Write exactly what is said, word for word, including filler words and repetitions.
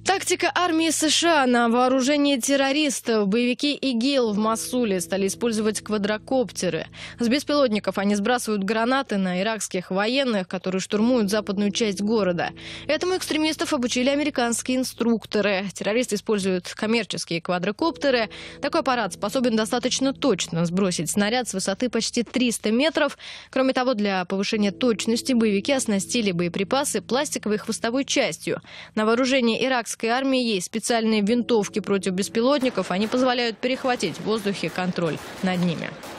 Тактика армии США на вооружении террористов. Боевики ИГИЛ в Мосуле стали использовать квадрокоптеры. С беспилотников они сбрасывают гранаты на иракских военных, которые штурмуют западную часть города. Этому экстремистов обучили американские инструкторы. Террористы используют коммерческие квадрокоптеры. Такой аппарат способен достаточно точно сбросить снаряд с высоты почти триста метров. Кроме того, для повышения точности боевики оснастили боеприпасы пластиковой хвостовой частью. На вооружении иракской армии есть специальные винтовки против беспилотников. Они позволяют перехватить в воздухе контроль над ними.